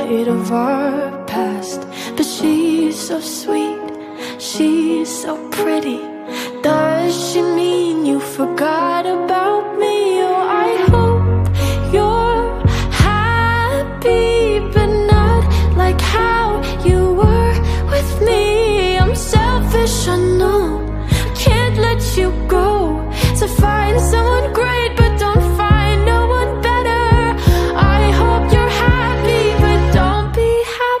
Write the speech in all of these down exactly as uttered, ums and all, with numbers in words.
light of our past. But she's so sweet, she's so pretty. Does she mean you forgot about me? Oh, I hope you're happy, but not like how you were with me. I'm selfish, I know, can't let you go. So find someone great, but don't find no one better. I hope you're happy, but don't be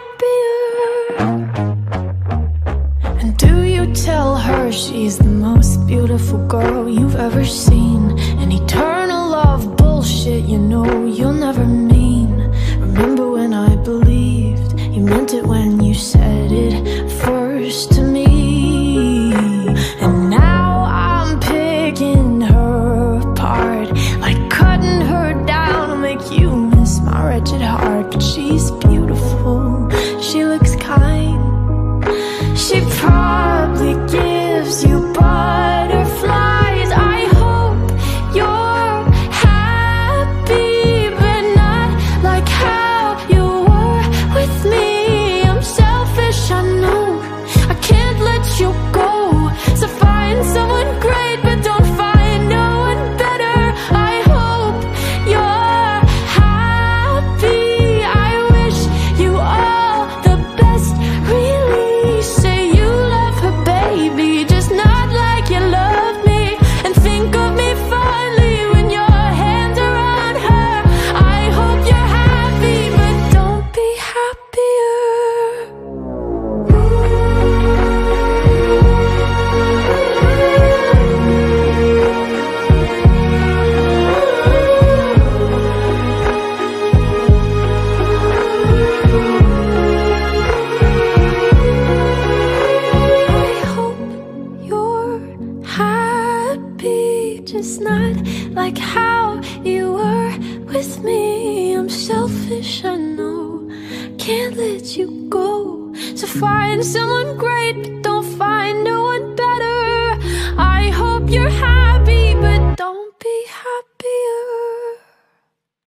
happier. And do you tell her she's the most beautiful girl you've ever seen? An eternal love bullshit, you know you'll never mean. Remember when I believed you meant it when you said it first to me? And now I'm picking her apart, like cutting her down will make you miss my wretched heart. But she's beautiful, she looks kind, she probably gives you butterflies. I hope you're happy, but not like how you were with me. I'm selfish, I know, I can't let you go. So find someone great, but don't find no one better. I hope you're happy, I wish you all the best. Really say you love her, baby, just not like you love me. And think of me fondly when your hands are on her. I hope you're happy, but don't be happier. I hope you're happy, just not like how you were with me. I'm selfish, I know, can't let you go. So find someone great, but don't